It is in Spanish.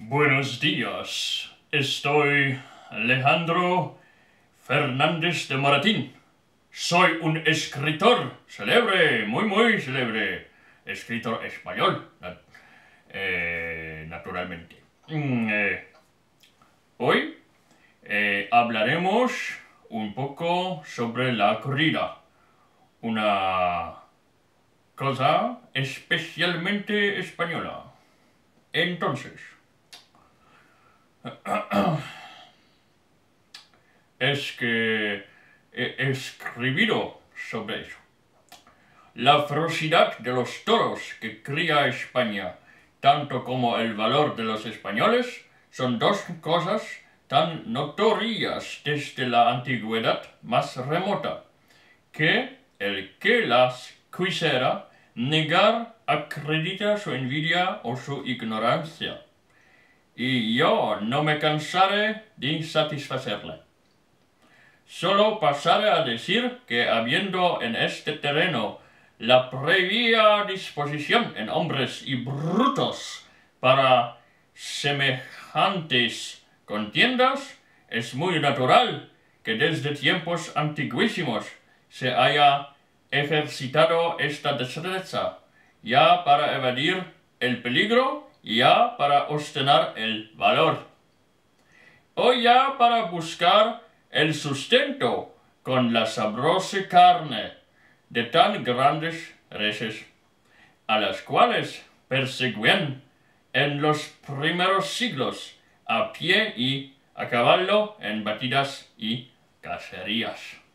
Buenos días, estoy Alejandro Fernández de Moratín. Soy un escritor célebre, muy célebre, escritor español, naturalmente. Hoy hablaremos un poco sobre la corrida, una cosa especialmente española. Entonces, es que he escribido sobre eso. La ferocidad de los toros que cría España, tanto como el valor de los españoles, son dos cosas tan notorias desde la antigüedad más remota, que el que las quisiera negar acredita su envidia o su ignorancia. Y yo no me cansaré de satisfacerle. Solo pasaré a decir que habiendo en este terreno la previa disposición en hombres y brutos para semejantes contiendas, es muy natural que desde tiempos antiguísimos se haya ejercitado esta destreza, ya para evadir el peligro, ya para ostentar el valor, o ya para buscar el sustento con la sabrosa carne de tan grandes reses, a las cuales perseguían en los primeros siglos a pie y a caballo en batidas y cacerías.